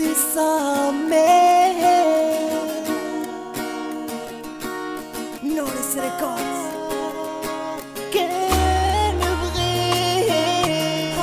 c'est ça, mais non, les records. كان بغيت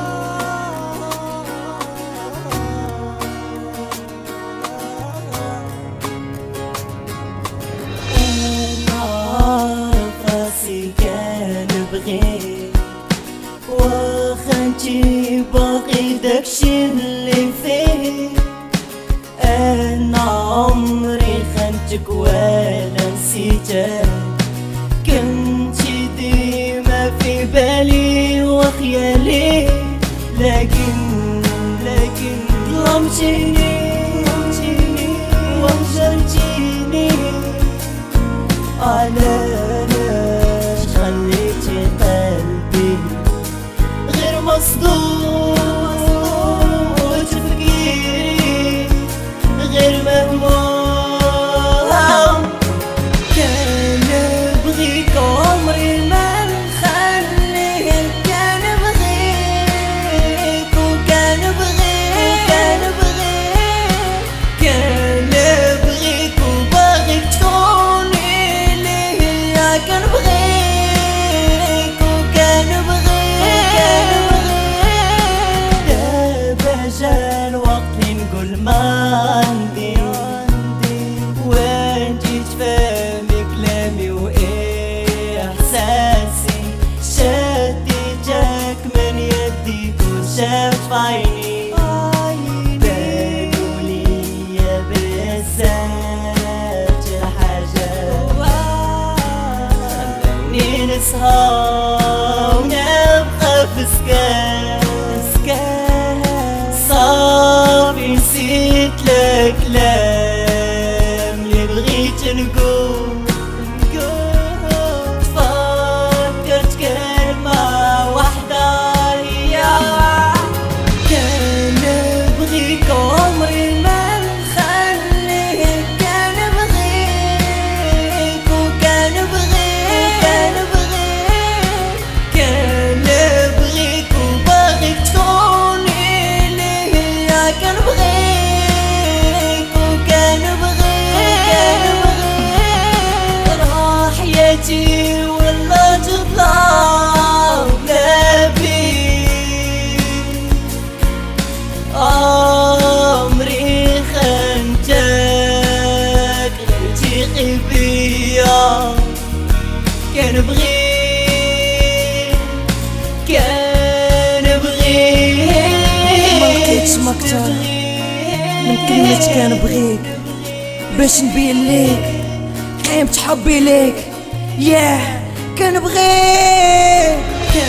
نعرف راسي كان بغيت واخا انتي باقي داكشي اللي فيه انا عمري خنتك ولا نسيتك كنتي ديما في بالي وخيالي لكن ظلمتيني وهجرتيني علاش خليتي قلبي غير مصدوم وتفكيري غير مهموم كان بغيك عمري ما نخليه كان بغيك وكان بغيك كان بغيك وباغيك تكوني ليا كان بغيك وكان بغيك دابا جا الوقت اللي نقول ما عندي وانتي تفهمي كلامي واحساسي شديتك من يدي وشافت في عيني بانوا ليا بزاف الحاجات خلاني نسهر ونبقى في سكان صافي نسيت الكلام اللي بغيت نقول تفكرت كلمة واحدة هي كان بغيك عمري ما نخليه كان بغيك وكان بغيك كان بغيك وباغيك تكوني ليا كان بغيك وكان بغيك راح يجي ولا تطلع بلابي عمري خنتك غير بيا كان بغيك ما لقيتش مكتر من كلمة كان بغيك باش نبين ليك قيمة حبي ليك ياه كان بغيك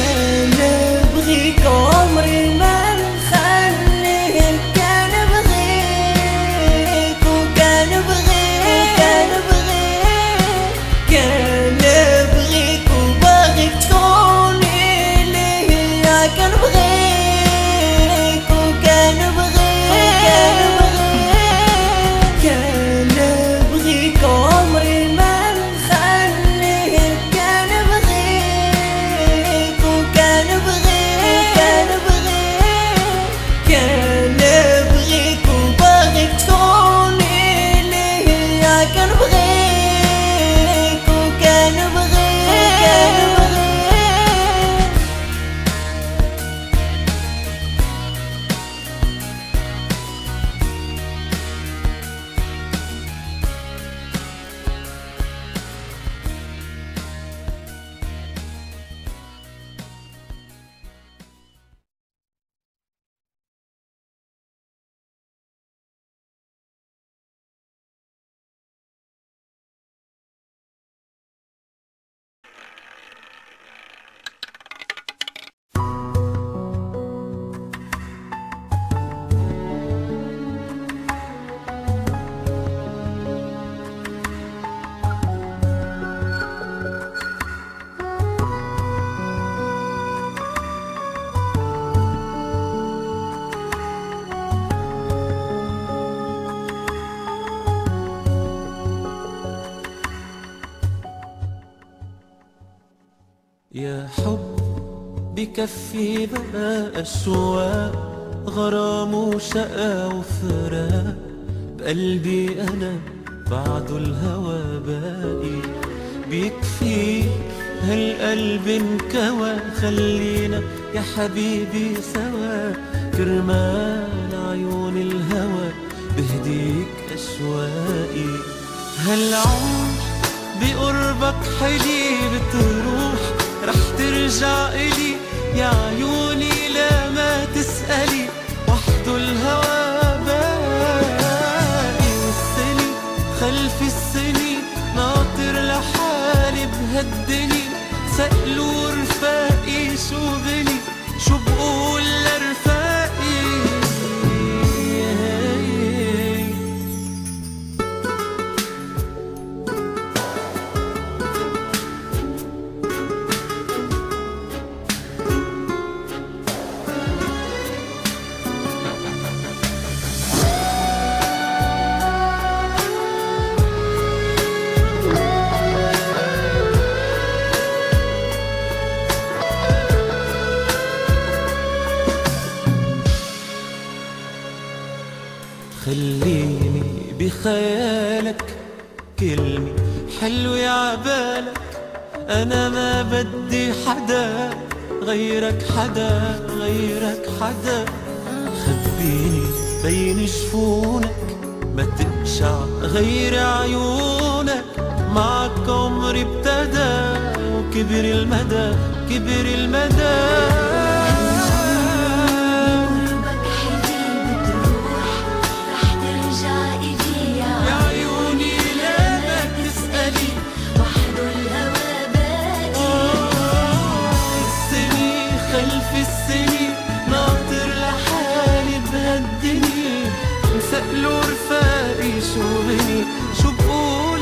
عمري ما نخليه كان بغيك وكان بغيك كان بغيك وباغيك تكوني ليا كان بغيك وكان بغيك كان بغيك عمري ما نخليه كان بغيك وكان بغيك كان بغيك وباغيك تكوني ليا كان بغيك وكان بغيك يا حب بكفي بقى أشواق غرام وشقا وفراق، بقلبي أنا بعده الهوى باقي. بيكفي هالقلب انكوى، خلينا يا حبيبي سوا، كرمال عيون الهوى بهديك أشواقي. هالعمر بقربك حلي بتروح، رح ترجع إلي يا عيوني لا ما تسألي، وحده الهوى باقي. والسنين خلف السنين ناطر لحالي بهالدنيا، سألوا رفاقي شو بني، شو بقول لرفاقي. خليني بخيالك كلمة حلوة عبالك، أنا ما بدي حدا غيرك، حدا غيرك حدا. خبيني بين جفونك ما تقشع غير عيونك، معك عمري ابتدى وكبر المدى، كبر المدى. السنين ناطر لحالي بهالدنيا، سألوا رفاقي شو بني، شو بقول